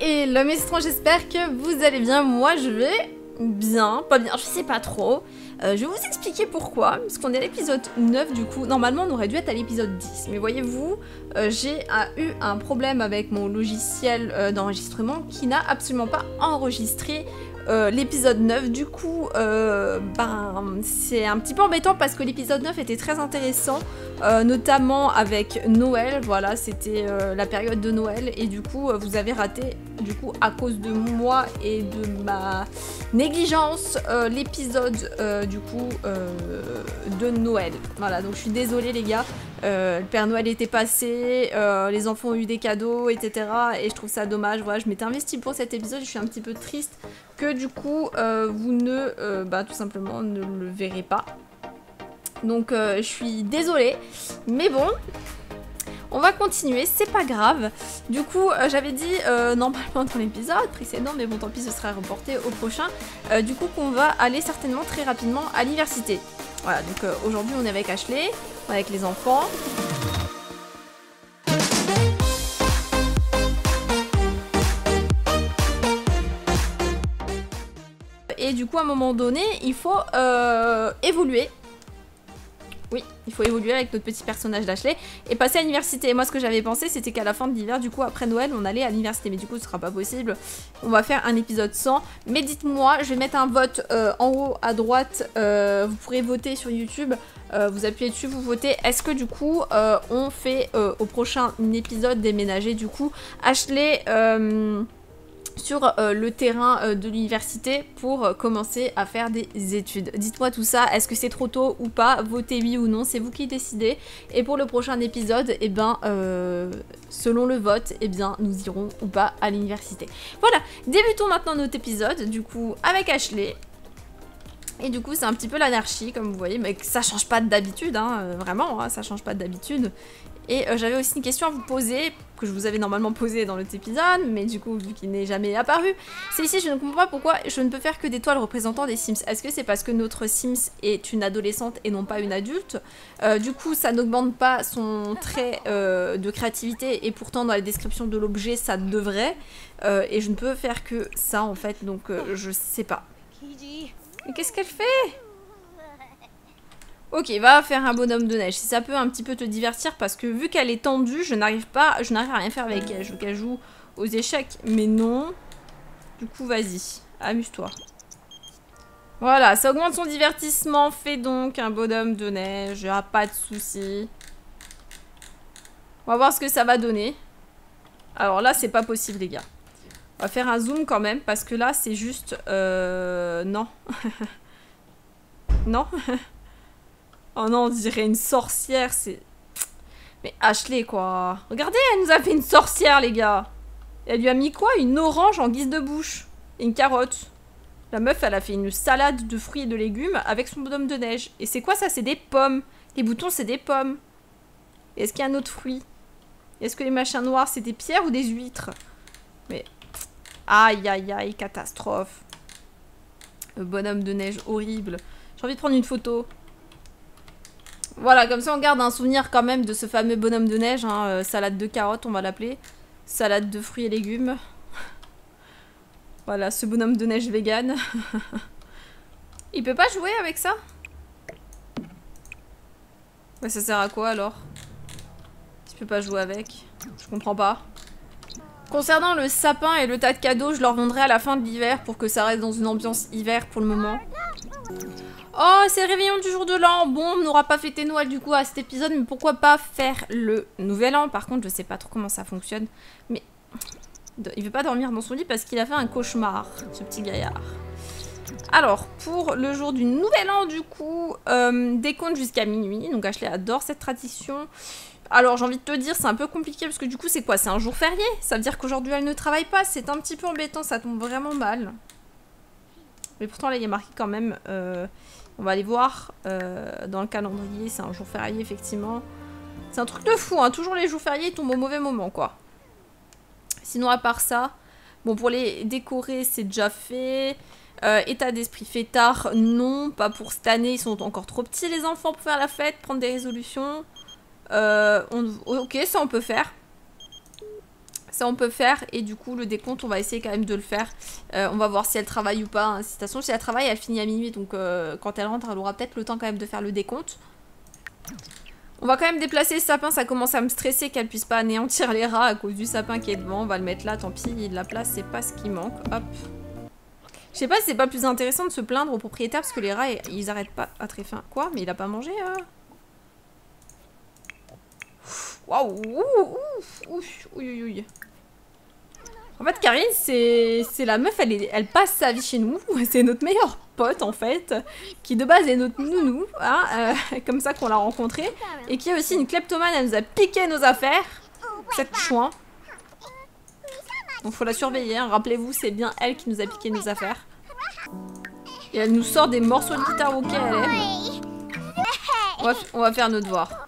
Hello mes citrons, j'espère que vous allez bien. Moi je vais bien, pas bien, je sais pas trop. Je vais vous expliquer pourquoi, parce qu'on est à l'épisode 9 du coup. Normalement on aurait dû être à l'épisode 10, mais voyez-vous, j'ai eu un problème avec mon logiciel d'enregistrement qui n'a absolument pas enregistré l'épisode 9. Du coup, c'est un petit peu embêtant parce que l'épisode 9 était très intéressant, notamment avec Noël. Voilà, c'était la période de Noël et du coup, vous avez raté, du coup, à cause de moi et de ma négligence, l'épisode du coup de Noël. Voilà, donc je suis désolée les gars. Le Père Noël était passé, les enfants ont eu des cadeaux, etc. Et je trouve ça dommage. Voilà, je m'étais investie pour cet épisode. Je suis un petit peu triste que du coup vous ne, tout simplement, ne le verrez pas. Donc je suis désolée, mais bon. On va continuer, c'est pas grave. Du coup, j'avais dit normalement dans l'épisode précédent, mais bon, tant pis, ce sera reporté au prochain. Du coup, qu'on va aller certainement très rapidement à l'université. Voilà, donc aujourd'hui, on est avec Ashley, avec les enfants. Et du coup, à un moment donné, il faut évoluer. Oui, il faut évoluer avec notre petit personnage d'Ashley et passer à l'université. Et moi, ce que j'avais pensé, c'était qu'à la fin de l'hiver, du coup, après Noël, on allait à l'université. Mais du coup, ce sera pas possible. On va faire un épisode 100. Mais dites-moi, je vais mettre un vote en haut à droite. Vous pourrez voter sur YouTube. Vous appuyez dessus, vous votez. Est-ce que du coup, on fait au prochain épisode déménager, du coup, Ashley... sur le terrain de l'université pour commencer à faire des études. Dites-moi tout ça, est-ce que c'est trop tôt ou pas? Votez oui ou non, c'est vous qui décidez. Et pour le prochain épisode, eh ben, selon le vote, eh bien, nous irons ou pas à l'université. Voilà, débutons maintenant notre épisode, du coup, avec Ashley. Et du coup, c'est un petit peu l'anarchie, comme vous voyez, mais ça change pas d'habitude, hein, vraiment, hein, ça change pas d'habitude. Et j'avais aussi une question à vous poser, que je vous avais normalement posée dans l'autre épisode, mais du coup, vu qu'il n'est jamais apparu, c'est ici, je ne comprends pas pourquoi je ne peux faire que des toiles représentant des Sims. Est-ce que c'est parce que notre Sims est une adolescente et non pas une adulte? Du coup, ça n'augmente pas son trait de créativité, et pourtant, dans la description de l'objet, ça devrait. Et je ne peux faire que ça, en fait, donc je sais pas. Mais qu'est-ce qu'elle fait? Ok, va faire un bonhomme de neige. Si ça peut un petit peu te divertir, parce que vu qu'elle est tendue, je n'arrive à rien faire avec elle. Je veux qu'elle joue aux échecs, mais non. Du coup, vas-y, amuse-toi. Voilà, ça augmente son divertissement. Fais donc un bonhomme de neige, pas de soucis. On va voir ce que ça va donner. Alors là, c'est pas possible, les gars. On va faire un zoom quand même, parce que là, c'est juste... non. Non. Oh non, on dirait une sorcière, c'est... Mais Ashley, quoi. Regardez, elle nous a fait une sorcière, les gars. Elle lui a mis quoi? Une orange en guise de bouche. Et une carotte. La meuf, elle a fait une salade de fruits et de légumes avec son bonhomme de neige. Et c'est quoi ça? C'est des pommes. Les boutons, c'est des pommes. Est-ce qu'il y a un autre fruit? Est-ce que les machins noirs, c'est des pierres ou des huîtres? Mais... Aïe, aïe, aïe, catastrophe. Le bonhomme de neige horrible. J'ai envie de prendre une photo. Voilà, comme ça on garde un souvenir quand même de ce fameux bonhomme de neige, hein, salade de carottes on va l'appeler, salade de fruits et légumes. Voilà, ce bonhomme de neige vegan. Il peut pas jouer avec ça? Ouais, ça sert à quoi alors? Il peut pas jouer avec, je comprends pas. Concernant le sapin et le tas de cadeaux, je leur vendrai à la fin de l'hiver pour que ça reste dans une ambiance hiver pour le moment. Oh, c'est le réveillon du jour de l'an. Bon, on n'aura pas fêté Noël du coup à cet épisode, mais pourquoi pas faire le nouvel an? Par contre, je sais pas trop comment ça fonctionne. Mais il veut pas dormir dans son lit parce qu'il a fait un cauchemar, ce petit gaillard. Alors, pour le jour du nouvel an, du coup, décompte jusqu'à minuit. Donc Ashley adore cette tradition. Alors, j'ai envie de te dire, c'est un peu compliqué parce que du coup, c'est quoi? C'est un jour férié? Ça veut dire qu'aujourd'hui, elle ne travaille pas. C'est un petit peu embêtant, ça tombe vraiment mal. Mais pourtant, là, il y a marqué quand même... on va aller voir dans le calendrier, c'est un jour férié, effectivement. C'est un truc de fou, hein. Toujours les jours fériés tombent au mauvais moment, quoi. Sinon, à part ça, bon, pour les décorer, c'est déjà fait. État d'esprit fêtard, non, pas pour cette année. Ils sont encore trop petits, les enfants, pour faire la fête, prendre des résolutions. Ok, ça, on peut faire. Ça on peut faire et du coup le décompte on va essayer quand même de le faire. On va voir si elle travaille ou pas. Hein. De toute façon si elle travaille elle finit à minuit donc quand elle rentre elle aura peut-être le temps quand même de faire le décompte. On va quand même déplacer le sapin, ça commence à me stresser qu'elle puisse pas anéantir les rats à cause du sapin qui est devant. On va le mettre là, tant pis, de la place c'est pas ce qui manque. Hop. Je sais pas si c'est pas plus intéressant de se plaindre au propriétaire parce que les rats ils arrêtent pas à très faim. Quoi? Mais il a pas mangé Waouh. Ouh. En fait Karine c'est la meuf, elle passe sa vie chez nous. C'est notre meilleure pote en fait. Qui de base est notre nounou. Hein, comme ça qu'on l'a rencontrée. Et qui est aussi une kleptomane, elle nous a piqué nos affaires. Cette chouin. Donc faut la surveiller, hein. Rappelez-vous c'est bien elle qui nous a piqué nos affaires. Et elle nous sort des morceaux de guitare auxquels elle aime. On va faire nos devoirs.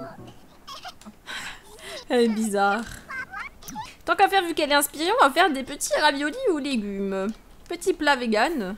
Elle est bizarre. Tant qu'à faire, vu qu'elle est inspirée, on va faire des petits raviolis aux légumes. Petit plat vegan.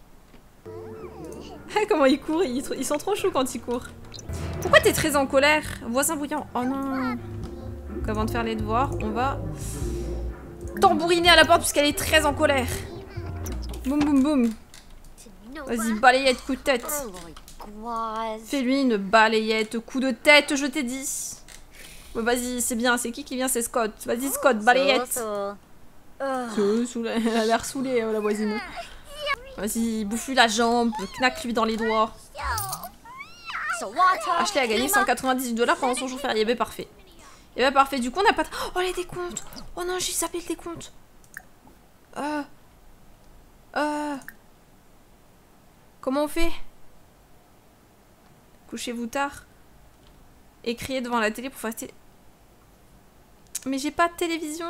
Comment ils courent, ils sont trop chauds quand ils courent. Pourquoi t'es très en colère? Voisin bouillant. Oh non. Donc avant de faire les devoirs, on va tambouriner à la porte puisqu'elle est très en colère. Boum boum boum. Vas-y, balayette, coup de tête. Fais-lui une balayette, coup de tête, je t'ai dit. Vas-y, c'est bien, c'est qui vient? C'est Scott. Vas-y Scott, balayette. Elle a l'air saoulée, la voisine. Vas-y, bouffe-lui la jambe, knack-lui dans les doigts. Ashley a gagné 198 $ pendant son jour férié. Eh ben parfait. Eh ben parfait, du coup on n'a pas... Oh les décomptes. Oh non, j'ai zappé le décompte. Comment on fait? Couchez-vous tard. Et criez devant la télé pour faire... Mais j'ai pas de télévision.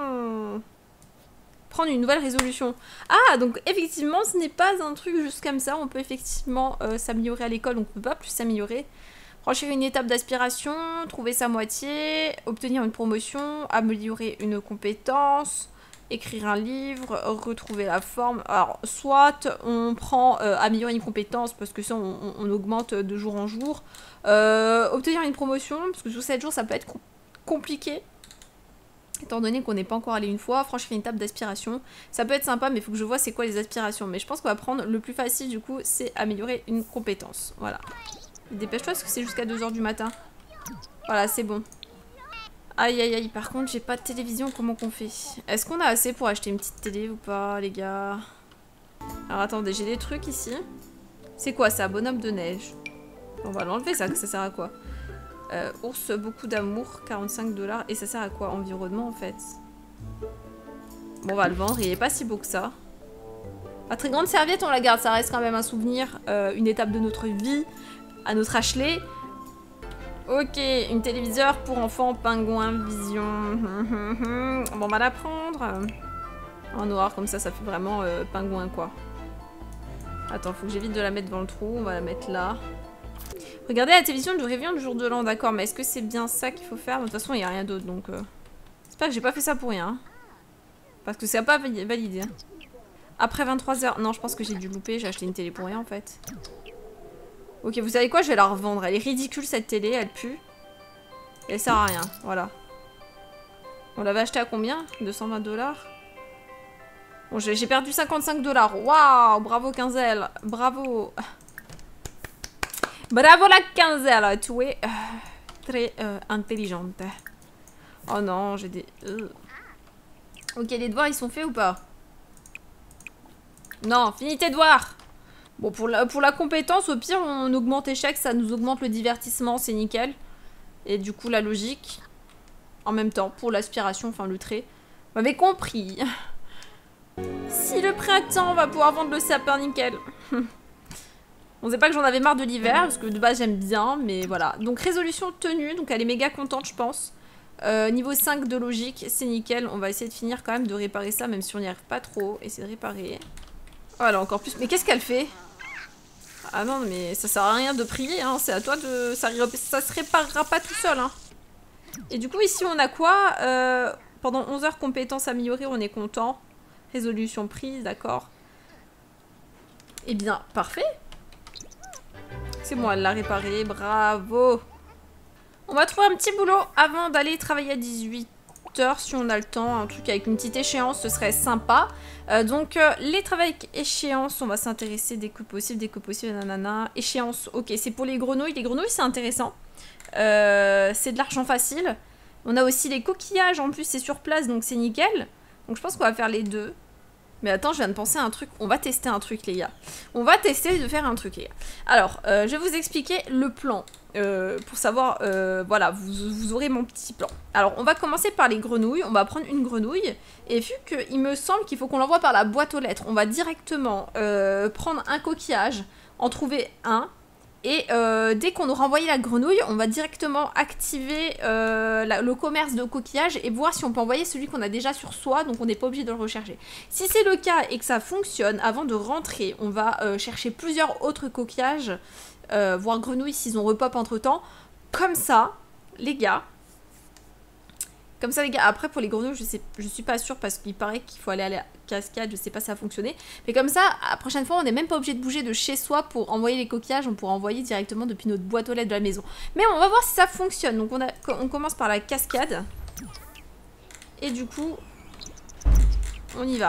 Prendre une nouvelle résolution. Ah, donc effectivement, ce n'est pas un truc juste comme ça. On peut effectivement s'améliorer à l'école, donc on peut pas plus s'améliorer. Franchir une étape d'aspiration, trouver sa moitié, obtenir une promotion, améliorer une compétence, écrire un livre, retrouver la forme. Alors, soit on prend améliorer une compétence, parce que ça, on augmente de jour en jour. Obtenir une promotion, parce que sur 7 jours, ça peut être compliqué. Étant donné qu'on n'est pas encore allé une fois, franchir une étape d'aspiration, ça peut être sympa, mais il faut que je vois c'est quoi les aspirations. Mais je pense qu'on va prendre le plus facile du coup, c'est améliorer une compétence. Voilà. Dépêche-toi parce que c'est jusqu'à 2 h du matin. Voilà, c'est bon. Aïe aïe aïe, par contre j'ai pas de télévision, comment qu'on fait? Est-ce qu'on a assez pour acheter une petite télé ou pas les gars? Alors attendez, j'ai des trucs ici. C'est quoi ça? Bonhomme de neige. On va l'enlever ça sert à quoi? Ours, beaucoup d'amour, 45 $. Et ça sert à quoi? Environnement en fait. Bon, on va le vendre, il est pas si beau que ça. La très grande serviette, on la garde, ça reste quand même un souvenir, une étape de notre vie, à notre Ashley. Ok, une téléviseur pour enfants, pingouin, vision. Bon, on va la prendre. En noir, comme ça fait vraiment pingouin quoi. Attends, faut que j'évite de la mettre dans le trou, on va la mettre là. Regardez la télévision du réveillon du jour de l'an, d'accord, mais est-ce que c'est bien ça qu'il faut faire? De toute façon, il n'y a rien d'autre, donc... J'espère que j'ai pas fait ça pour rien. Hein. Parce que c'est pas validé. Hein. Après 23 h... Non, je pense que j'ai dû louper, j'ai acheté une télé pour rien, en fait. Ok, vous savez quoi? Je vais la revendre. Elle est ridicule, cette télé, elle pue. Et elle sert à rien, voilà. On l'avait acheté à combien? 220 $. Bon, j'ai perdu 55 $. Waouh, bravo, Quinzel. Bravo. Bravo la quinzaine, tu es très intelligente. Oh non, j'ai des... Ok, les devoirs, ils sont faits ou pas? Non, finis tes devoirs. Bon, pour la compétence, au pire, on augmente échec, ça nous augmente le divertissement, c'est nickel. Et du coup, la logique, en même temps, pour l'aspiration, enfin le trait. Vous m'avez compris. Si le printemps, on va pouvoir vendre le sapin, nickel. On sait pas que j'en avais marre de l'hiver, parce que de base j'aime bien, mais voilà. Donc résolution tenue, donc elle est méga contente je pense. Niveau 5 de logique, c'est nickel. On va essayer de finir quand même de réparer ça, même si on n'y arrive pas trop. Essayer de réparer. Oh elle a encore plus. Mais qu'est-ce qu'elle fait? Ah non mais ça sert à rien de prier, hein. C'est à toi de... Ça se réparera pas tout seul. Hein. Et du coup ici on a quoi? Pendant 11 heures compétences améliorées, on est content. Résolution prise, d'accord. Eh bien, parfait. C'est bon, elle l'a réparé, bravo. On va trouver un petit boulot avant d'aller travailler à 18 heures si on a le temps. Un truc avec une petite échéance, ce serait sympa. Donc, les travaux avec échéance, on va s'intéresser dès que possible, nanana. Échéance, ok, c'est pour les grenouilles. Les grenouilles, c'est intéressant. C'est de l'argent facile. On a aussi les coquillages, en plus, c'est sur place, donc c'est nickel. Donc, je pense qu'on va faire les deux. Mais attends, je viens de penser à un truc. On va tester un truc, les gars. On va tester de faire un truc, les gars. Alors, je vais vous expliquer le plan. Pour savoir, voilà, vous aurez mon petit plan. Alors, on va commencer par les grenouilles. On va prendre une grenouille. Et vu qu'il me semble qu'il faut qu'on l'envoie par la boîte aux lettres, on va directement prendre un coquillage, en trouver un. Et dès qu'on aura envoyé la grenouille, on va directement activer le commerce de coquillages et voir si on peut envoyer celui qu'on a déjà sur soi, donc on n'est pas obligé de le rechercher. Si c'est le cas et que ça fonctionne, avant de rentrer, on va chercher plusieurs autres coquillages, voire grenouilles s'ils ont repop entre temps. Comme ça, les gars. Comme ça, les gars, après pour les grenouilles, je suis pas sûre parce qu'il paraît qu'il faut aller à la cascade, je sais pas si ça a fonctionné. Mais comme ça, la prochaine fois, on n'est même pas obligé de bouger de chez soi pour envoyer les coquillages, on pourra envoyer directement depuis notre boîte aux lettres de la maison. Mais on va voir si ça fonctionne. Donc on commence par la cascade. Et du coup, on y va.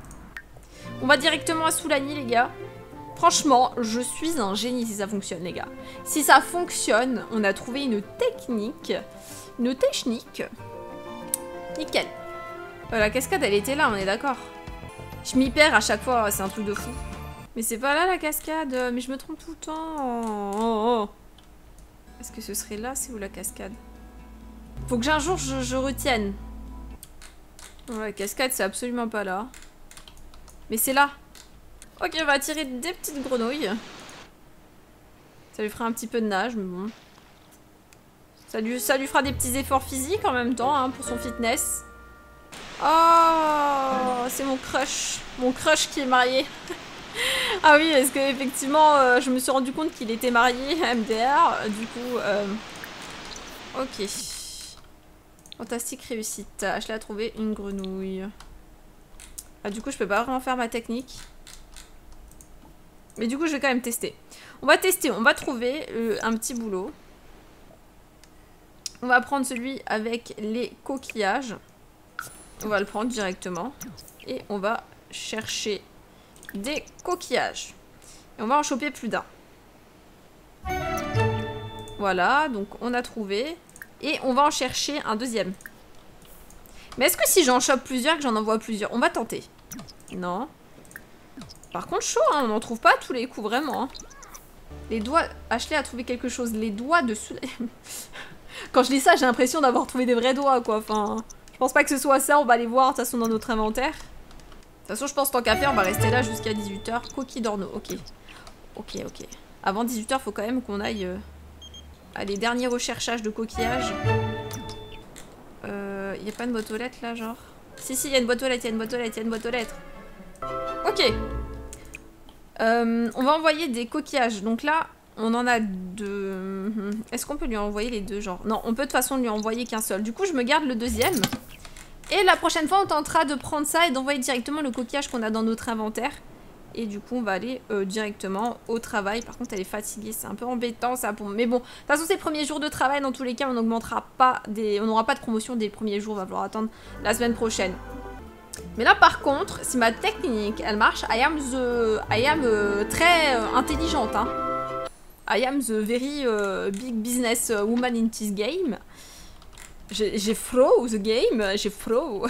On va directement à Soulagny, les gars. Franchement, je suis un génie si ça fonctionne, les gars. Si ça fonctionne, on a trouvé une technique. Une technique. Nickel. La cascade, elle était là, on est d'accord. Je m'y perds à chaque fois, c'est un truc de fou. Mais c'est pas là la cascade, mais je me trompe tout le temps. Est-ce que ce serait là, c'est où la cascade? Faut que un jour je retienne. Non, la cascade, c'est absolument pas là. Mais c'est là. Ok, on va attirer des petites grenouilles. Ça lui fera un petit peu de nage, mais bon. Ça lui fera des petits efforts physiques en même temps, hein, pour son fitness. Oh, c'est mon crush. Mon crush qui est marié. Ah oui, parce que effectivement, je me suis rendu compte qu'il était marié à MDR. Du coup, ok. Fantastique réussite. Ashley a trouvé une grenouille. Ah, du coup, je peux pas vraiment faire ma technique. Mais du coup, je vais quand même tester. On va tester, on va trouver un petit boulot. On va prendre celui avec les coquillages. On va le prendre directement. Et on va chercher des coquillages. Et on va en choper plus d'un. Voilà, donc on a trouvé. Et on va en chercher un deuxième. Mais est-ce que si j'en chope plusieurs, que j'en envoie plusieurs? On va tenter. Non. Par contre, chaud, hein, on n'en trouve pas à tous les coups, vraiment. Hein. Les doigts... Ashley a trouvé quelque chose. Les doigts de... Quand je dis ça, j'ai l'impression d'avoir trouvé des vrais doigts, quoi. Enfin, je pense pas que ce soit ça. On va aller voir, de toute façon, dans notre inventaire. De toute façon, je pense tant qu'à faire, on va rester là jusqu'à 18 h. Coquille d'orno, ok. Ok, ok. Avant 18 h, faut quand même qu'on aille à les derniers recherchages de coquillages. Y a pas une boîte aux lettres, là, genre? Si, si, il y a une boîte aux lettres, il y a une boîte aux lettres, il y a une boîte aux lettres. Ok. On va envoyer des coquillages. Donc là... On en a deux. Est-ce qu'on peut lui envoyer les deux, genre? Non, on peut de toute façon lui envoyer qu'un seul. Du coup, je me garde le deuxième. Et la prochaine fois, on tentera de prendre ça et d'envoyer directement le coquillage qu'on a dans notre inventaire. Et du coup, on va aller directement au travail. Par contre, elle est fatiguée. C'est un peu embêtant, ça. Mais bon, de toute façon, c'est le premier jour de travail. Dans tous les cas, on n'augmentera pas on n'aura pas de promotion dès le premier jour. On va falloir attendre la semaine prochaine. Mais là, par contre, si ma technique, elle marche, I am très intelligente, hein. I am the very big business woman in this game. J'ai throw the game, j'ai throw.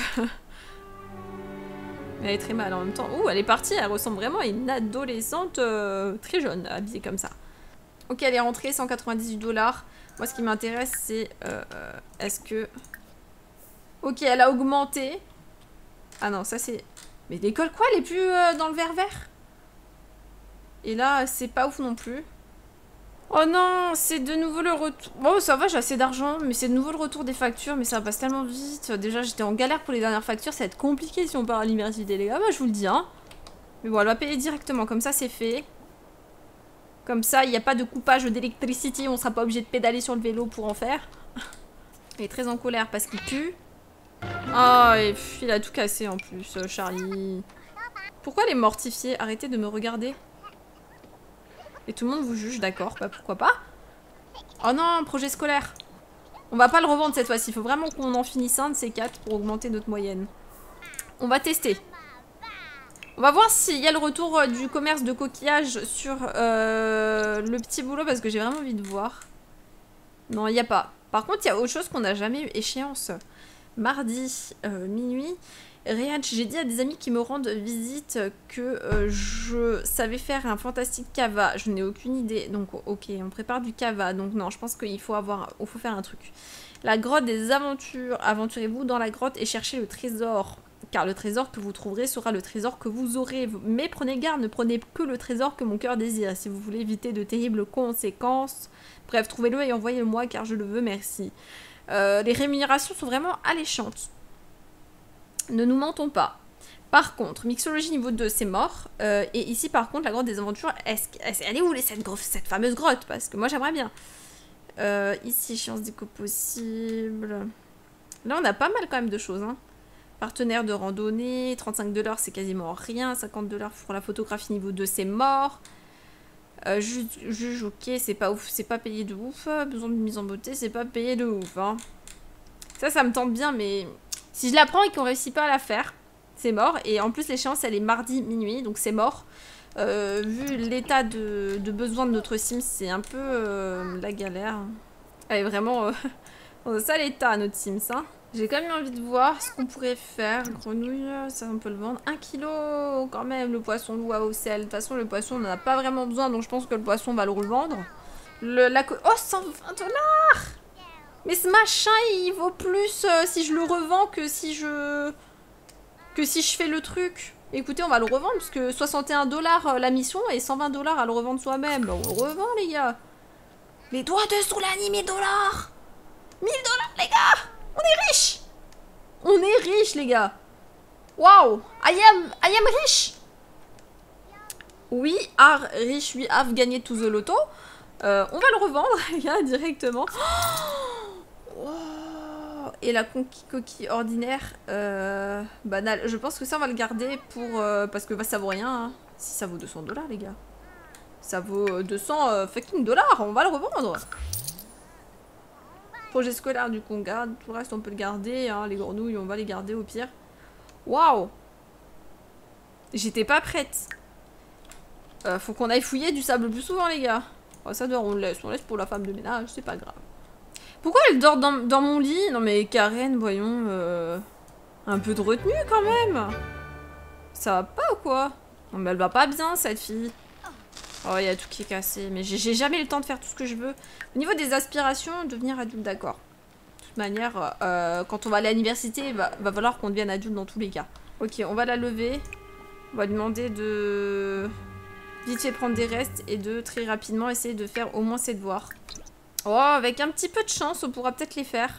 Elle est très mal en même temps. Ouh, elle est partie, elle ressemble vraiment à une adolescente très jeune, habillée comme ça. Ok, elle est rentrée, 198 $. Moi, ce qui m'intéresse, c'est... est-ce que... Ok, elle a augmenté. Ah non, ça c'est... Mais l'école, quoi, elle est plus dans le vert. Et là, c'est pas ouf non plus. Oh non, c'est de nouveau le retour... Bon, ça va, j'ai assez d'argent, mais c'est de nouveau le retour des factures, mais ça passe tellement vite. Déjà, j'étais en galère pour les dernières factures, ça va être compliqué si on part à l'université, les gars. Bah, je vous le dis, hein. Mais bon, elle va payer directement, comme ça, c'est fait. Comme ça, il n'y a pas de coupage d'électricité, on sera pas obligé de pédaler sur le vélo pour en faire. Il est très en colère parce qu'il pue. Ah, et il a tout cassé en plus, Charlie. Pourquoi elle est mortifiée? Arrêtez de me regarder. Et tout le monde vous juge, d'accord, bah pourquoi pas. Oh non, projet scolaire. On va pas le revendre cette fois-ci. Il faut vraiment qu'on en finisse un de ces 4 pour augmenter notre moyenne. On va tester. On va voir s'il y a le retour du commerce de coquillages sur le petit boulot parce que j'ai vraiment envie de voir. Non, il n'y a pas. Par contre, il y a autre chose qu'on n'a jamais eu échéance. Mardi, minuit. Réad, j'ai dit à des amis qui me rendent visite que je savais faire un fantastique cava. Je n'ai aucune idée. Donc, ok, on prépare du cava. Donc, non, je pense qu'il faut faire un truc. La grotte des aventures. Aventurez-vous dans la grotte et cherchez le trésor. Car le trésor que vous trouverez sera le trésor que vous aurez. Mais prenez garde, ne prenez que le trésor que mon cœur désire. Si vous voulez éviter de terribles conséquences. Bref, trouvez-le et envoyez-le-moi car je le veux, merci. Les rémunérations sont vraiment alléchantes. Ne nous mentons pas. Par contre, mixologie niveau 2, c'est mort. Et ici, par contre, la grotte des aventures, elle est où cette fameuse grotte? Parce que moi, j'aimerais bien. Ici, échéance déco possible. Là, on a pas mal quand même de choses, hein. Partenaire de randonnée, 35 $, c'est quasiment rien. 50 $ pour la photographie niveau 2, c'est mort. Juge, ok, c'est pas ouf, c'est pas payé de ouf. Besoin de mise en beauté, c'est pas payé de ouf, hein. Ça me tente bien, mais si je la prends et qu'on réussit pas à la faire, c'est mort. Et en plus, l'échéance, elle est mardi minuit, donc c'est mort. Vu l'état de besoin de notre sim, c'est un peu la galère. Elle est vraiment dans un sale état, notre Sims, hein. J'ai quand même envie de voir ce qu'on pourrait faire. Grenouille, ça on peut le vendre. 1 kg quand même, le poisson loup au sel. De toute façon, le poisson, on n'en a pas vraiment besoin, donc je pense que le poisson, on va le revendre. Oh, 120 $! Mais ce machin, il vaut plus si je le revends que si je fais le truc. Écoutez, on va le revendre, parce que 61 $ la mission et 120 $ à le revendre soi-même. On le revend, les gars. Les doigts dessous l'anime, 1000 $! 1000 $, les gars! On est riche! On est riche, les gars! Waouh! I am riche! Oui, riche, we have gagné tout the loto. On va le revendre, les gars, directement. Oh, et la coquille ordinaire, banale. Je pense que ça, on va le garder pour... parce que bah, ça vaut rien, hein. Si ça vaut 200 $, les gars. Ça vaut 200 fucking $, on va le revendre. Projet scolaire, du coup, on garde. Tout le reste, on peut le garder. Hein. Les grenouilles, on va les garder au pire. Waouh! J'étais pas prête. Faut qu'on aille fouiller du sable plus souvent, les gars. Oh, ça dort, on laisse pour la femme de ménage, c'est pas grave. Pourquoi elle dort dans mon lit? Non, mais Karen, voyons. Un peu de retenue quand même. Ça va pas ou quoi? Non, mais elle va pas bien, cette fille. Oh, il y a tout qui est cassé. Mais j'ai jamais le temps de faire tout ce que je veux. Au niveau des aspirations, devenir adulte, d'accord. De toute manière, quand on va aller à l'université, va falloir qu'on devienne adulte dans tous les cas. Ok, on va la lever. On va lui demander de vite fait prendre des restes et de très rapidement essayer de faire au moins ses devoirs. Oh, avec un petit peu de chance, on pourra peut-être les faire.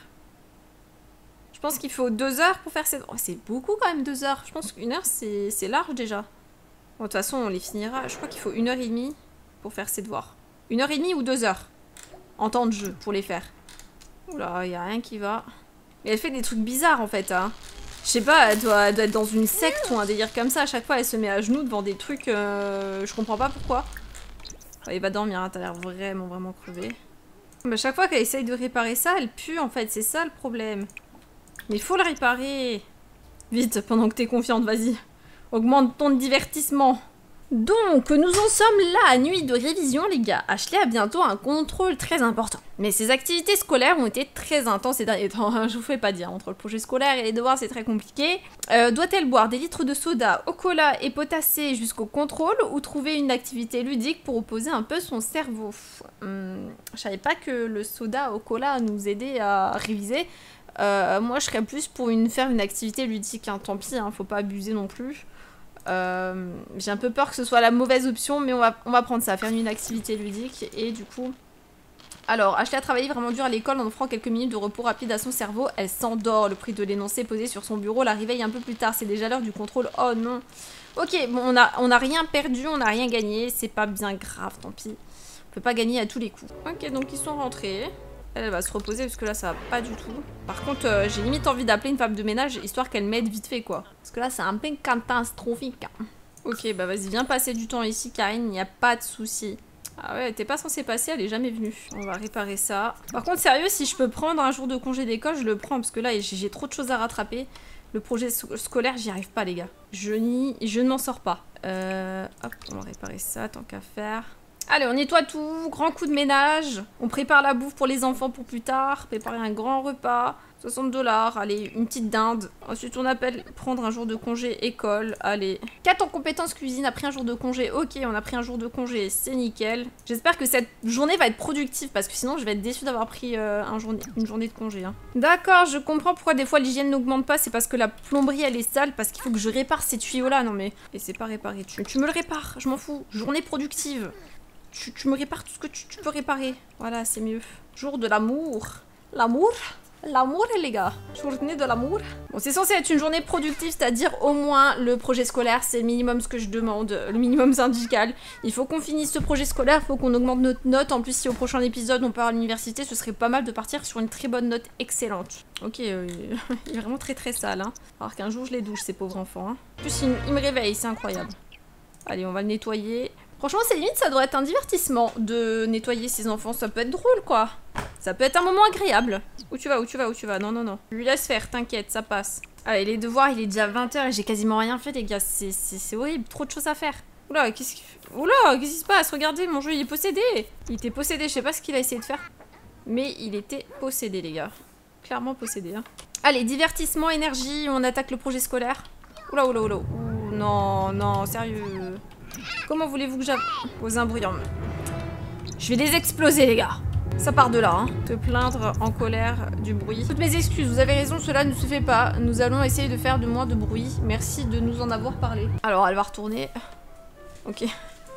Je pense qu'il faut 2 heures pour faire ces... Oh, c'est beaucoup quand même, 2 heures. Je pense qu'une heure, c'est large déjà. Bon, de toute façon, on les finira. Je crois qu'il faut 1h30 pour faire ses devoirs. 1h30 ou 2 heures en temps de jeu pour les faire. Oula, il n'y a rien qui va. Mais elle fait des trucs bizarres en fait. Hein. Je sais pas, elle doit être dans une secte ou un délire comme ça. À chaque fois, elle se met à genoux devant des trucs. Je comprends pas pourquoi. Elle va dormir, hein, t'as l'air vraiment crevé. Mais à chaque fois qu'elle essaye de réparer ça, elle pue en fait. C'est ça le problème. Mais il faut le réparer. Vite, pendant que t'es confiante, vas-y. Augmente ton divertissement. Donc, nous en sommes là à nuit de révision, les gars. Ashley a bientôt un contrôle très important. Mais ses activités scolaires ont été très intenses ces derniers temps. Je vous fais pas dire, entre le projet scolaire et les devoirs, c'est très compliqué. Doit-elle boire des litres de soda au cola et potasser jusqu'au contrôle ou trouver une activité ludique pour opposer un peu son cerveau? Je savais pas que le soda au cola nous aidait à réviser. Moi, je serais plus pour faire une activité ludique. Hein. Tant pis, hein, faut pas abuser non plus. J'ai un peu peur que ce soit la mauvaise option, mais on va prendre ça, faire une activité ludique. Et du coup... Alors, Ashley a travaillé vraiment dur à l'école en offrant quelques minutes de repos rapide à son cerveau. Elle s'endort, le prix de l'énoncé posé sur son bureau la réveille un peu plus tard. C'est déjà l'heure du contrôle. Oh non. Ok, bon, on a rien perdu, on n'a rien gagné. C'est pas bien grave, tant pis. On peut pas gagner à tous les coups. Ok, donc ils sont rentrés. Elle va se reposer parce que là ça va pas du tout. Par contre j'ai limite envie d'appeler une femme de ménage histoire qu'elle m'aide vite fait quoi. Parce que là c'est un peu catastrophique. Ok bah vas-y viens passer du temps ici Karine, il n'y a pas de souci. Ah ouais, t'es pas censé passer, elle est jamais venue. On va réparer ça. Par contre, sérieux, si je peux prendre un jour de congé d'école, je le prends, parce que là, j'ai trop de choses à rattraper. Le projet scolaire, j'y arrive pas, les gars. Je ne m'en sors pas. Hop, on va réparer ça, tant qu'à faire. Allez, on nettoie tout, grand coup de ménage. On prépare la bouffe pour les enfants pour plus tard. Préparer un grand repas. 60 $. Allez, une petite dinde. Ensuite, on appelle prendre un jour de congé école. Allez. 4 en compétences cuisine, a pris un jour de congé. Ok, on a pris un jour de congé, c'est nickel. J'espère que cette journée va être productive parce que sinon, je vais être déçue d'avoir pris une journée de congé. Hein. D'accord, je comprends pourquoi des fois l'hygiène n'augmente pas. C'est parce que la plomberie, elle est sale. Parce qu'il faut que je répare ces tuyaux-là. Non mais... Et c'est pas réparé. Tu me le répares, je m'en fous. Journée productive. Tu me répares tout ce que tu peux réparer. Voilà, c'est mieux. Jour de l'amour. L'amour? L'amour, les gars. Journée de l'amour. Bon, c'est censé être une journée productive, c'est-à-dire au moins le projet scolaire, c'est le minimum ce que je demande, le minimum syndical. Il faut qu'on finisse ce projet scolaire, il faut qu'on augmente notre note. En plus, si au prochain épisode on part à l'université, ce serait pas mal de partir sur une très bonne note excellente. Ok, il est vraiment très très sale. Hein. Alors qu'un jour je les douche, ces pauvres enfants. Hein. En plus, il me réveille, c'est incroyable. Allez, on va le nettoyer. Franchement, c'est limite, ça doit être un divertissement de nettoyer ses enfants. Ça peut être drôle, quoi. Ça peut être un moment agréable. Où tu vas, où tu vas, où tu vas? Non, non, non. Je lui laisse faire, t'inquiète, ça passe. Allez, les devoirs, il est déjà 20 h et j'ai quasiment rien fait, les gars. C'est horrible, trop de choses à faire. Oula, qu'est-ce qui se passe? Regardez, mon jeu, il est possédé. Il était possédé, je sais pas ce qu'il a essayé de faire. Mais il était possédé, les gars. Clairement possédé, hein. Allez, divertissement, énergie, on attaque le projet scolaire. Oula, oula, oula. Ouh, non, non, sérieux. Comment voulez-vous que j'appose un bruit? Je vais les exploser, les gars. Ça part de là, hein. Te plaindre en colère du bruit. Toutes mes excuses, vous avez raison, cela ne se fait pas. Nous allons essayer de faire de moins de bruit. Merci de nous en avoir parlé. Alors, elle va retourner. Ok.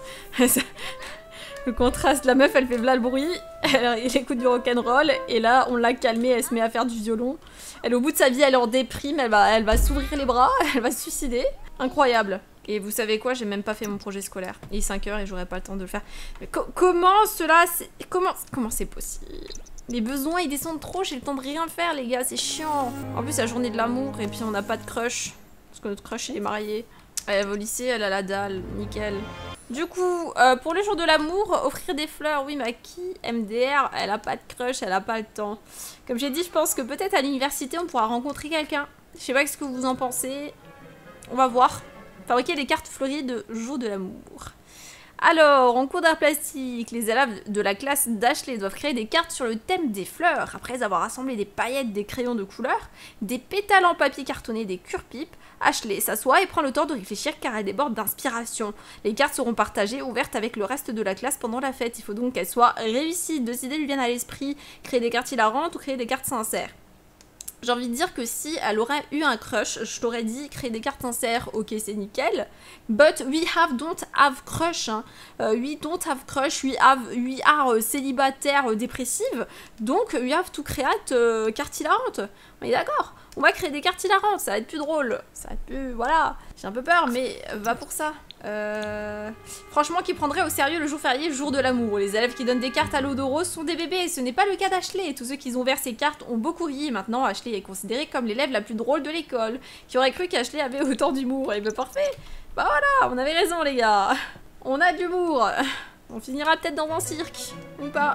Le contraste, la meuf, elle fait là le bruit. Elle écoute du rock'n'roll. Et là, on l'a calmée, elle se met à faire du violon. Elle, au bout de sa vie, elle est en déprime. Elle va s'ouvrir les bras. Elle va se suicider. Incroyable. Et vous savez quoi, j'ai même pas fait mon projet scolaire. Il est 5 h et j'aurais pas le temps de le faire. Mais comment cela... Comment c'est possible? Les besoins, ils descendent trop, j'ai le temps de rien faire, les gars, c'est chiant. En plus, c'est la journée de l'amour et puis on n'a pas de crush. Parce que notre crush, il est marié. Elle va au lycée, elle a la dalle, nickel. Du coup, pour le jour de l'amour, offrir des fleurs, oui, mais à qui? MDR, elle a pas de crush, elle a pas le temps. Comme j'ai dit, je pense que peut-être à l'université, on pourra rencontrer quelqu'un. Je sais pas ce que vous en pensez. On va voir. Fabriquer des cartes fleuries de jour de l'amour. Alors, en cours d'art plastique, les élèves de la classe d'Ashley doivent créer des cartes sur le thème des fleurs, après avoir assemblé des paillettes, des crayons de couleur, des pétales en papier cartonné, des cure-pipes. Ashley s'assoit et prend le temps de réfléchir car elle déborde d'inspiration. Les cartes seront partagées, ouvertes avec le reste de la classe pendant la fête. Il faut donc qu'elles soient réussies. Deux idées lui viennent à l'esprit, créer des cartes hilarantes ou créer des cartes sincères. J'ai envie de dire que si elle aurait eu un crush, je t'aurais dit créer des cartes sincères, ok c'est nickel. But don't have crush, hein. We don't have crush, we are célibataire dépressive, donc we have to create cartes hilarantes. On est d'accord? On va créer des cartes hilarantes, ça va être plus drôle. Ça va être plus... Voilà. J'ai un peu peur, mais va pour ça. Franchement, qui prendrait au sérieux le jour férié, jour de l'amour? Les élèves qui donnent des cartes à l'eau de rose sont des bébés. Ce n'est pas le cas d'Ashley. Tous ceux qui ont ouvert ces cartes ont beaucoup ri. Maintenant, Ashley est considérée comme l'élève la plus drôle de l'école. Qui aurait cru qu'Ashley avait autant d'humour? Et bien parfait. Bah voilà, on avait raison les gars. On a de l'humour. On finira peut-être dans un cirque. Ou pas.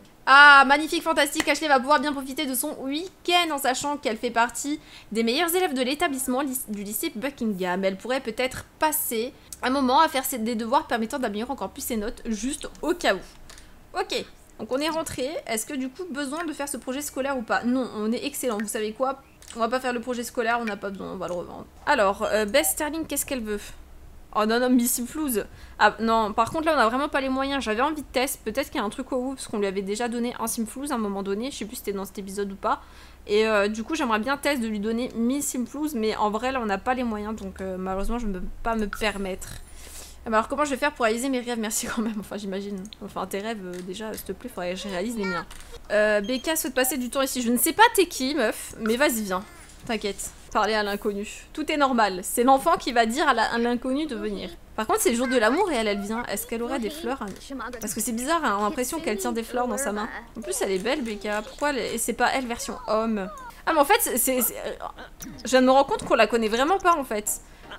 Ah, magnifique, fantastique, Ashley va pouvoir bien profiter de son week-end en sachant qu'elle fait partie des meilleurs élèves de l'établissement du lycée Buckingham. Elle pourrait peut-être passer un moment à faire des devoirs permettant d'améliorer encore plus ses notes, juste au cas où. Ok, donc on est rentré. Est-ce que du coup, besoin de faire ce projet scolaire ou pas? Non, on est excellent. Vous savez quoi? On va pas faire le projet scolaire, on n'a pas besoin, on va le revendre. Alors, Beth Sterling, qu'est-ce qu'elle veut? Oh non, non, Missy Flouze. Ah non, par contre là on a vraiment pas les moyens. J'avais envie de test, peut-être qu'il y a un truc au bout parce qu'on lui avait déjà donné un Simflouz à un moment donné. Je sais plus si c'était dans cet épisode ou pas. Et du coup j'aimerais bien test de lui donner 1000 Simflouz, mais en vrai là on n'a pas les moyens donc malheureusement je ne peux pas me permettre. Alors comment je vais faire pour réaliser mes rêves? Merci quand même, enfin j'imagine. Enfin tes rêves déjà s'il te plaît, faudrait que je réalise les miens. Becca souhaite passer du temps ici. Je ne sais pas t'es qui meuf, mais vas-y viens. T'inquiète, parler à l'inconnu. Tout est normal. C'est l'enfant qui va dire à l'inconnu de venir. Par contre, c'est le jour de l'amour et elle vient. Est-ce qu'elle aurait des fleurs? Parce que c'est bizarre, hein, on a l'impression qu'elle tient des fleurs dans sa main. En plus, elle est belle, Becca. Pourquoi et c'est pas elle version homme? Ah, mais en fait, je viens de me rendre compte qu'on la connaît vraiment pas, en fait.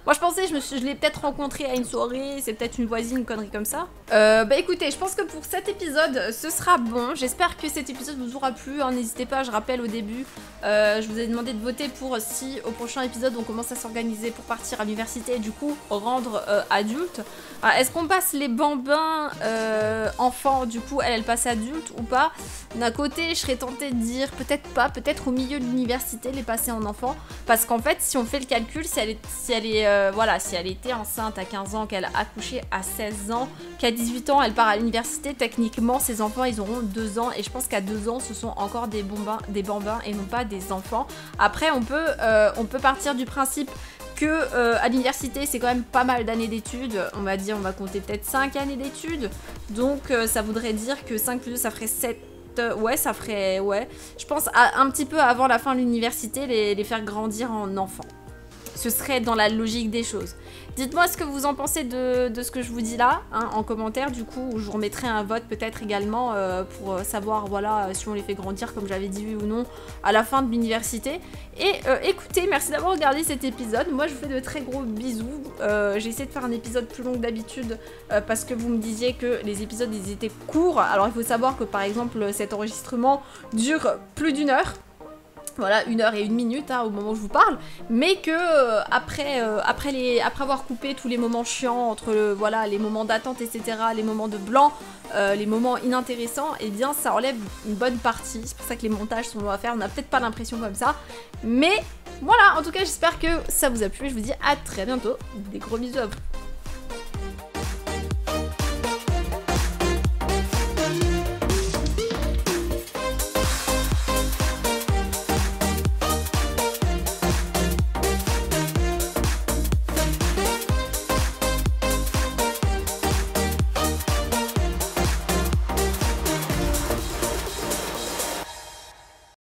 Moi je pensais, je l'ai peut-être rencontré à une soirée, c'est peut-être une voisine, une connerie comme ça. Bah écoutez, je pense que pour cet épisode, ce sera bon. J'espère que cet épisode vous aura plu, hein. N'hésitez pas, je rappelle au début, je vous ai demandé de voter pour si au prochain épisode on commence à s'organiser pour partir à l'université et du coup rendre adulte. Est-ce qu'on passe les bambins enfants, du coup elle passe adulte ou pas? D'un côté, je serais tentée de dire peut-être pas, peut-être au milieu de l'université les passer en enfant, parce qu'en fait si on fait le calcul, si elle était enceinte à 15 ans, qu'elle a accouché à 16 ans, qu'à 18 ans elle part à l'université, techniquement ses enfants ils auront 2 ans et je pense qu'à 2 ans ce sont encore des bambins et non pas des enfants. Après on peut partir du principe que à l'université c'est quand même pas mal d'années d'études, on va compter peut-être 5 années d'études, donc ça voudrait dire que 5 plus 2 ça ferait 7. Ouais, ça ferait, ouais, je pense un petit peu avant la fin de l'université, les faire grandir en enfants. Ce serait dans la logique des choses. Dites-moi ce que vous en pensez de ce que je vous dis là, hein, en commentaire, du coup, je vous remettrai un vote peut-être également pour savoir, voilà, si on les fait grandir, comme j'avais dit, oui ou non, à la fin de l'université. Et écoutez, merci d'avoir regardé cet épisode. Moi, je vous fais de très gros bisous. J'ai essayé de faire un épisode plus long que d'habitude parce que vous me disiez que les épisodes, ils étaient courts. Alors, il faut savoir que, par exemple, cet enregistrement dure plus d'1 heure. Voilà, 1 heure et 1 minute hein, au moment où je vous parle, mais que après avoir coupé tous les moments chiants entre voilà, les moments d'attente, etc., les moments de blanc, les moments inintéressants, et eh bien ça enlève une bonne partie. C'est pour ça que les montages sont longs à faire, on n'a peut-être pas l'impression comme ça, mais voilà, en tout cas j'espère que ça vous a plu, je vous dis à très bientôt, des gros bisous à vous.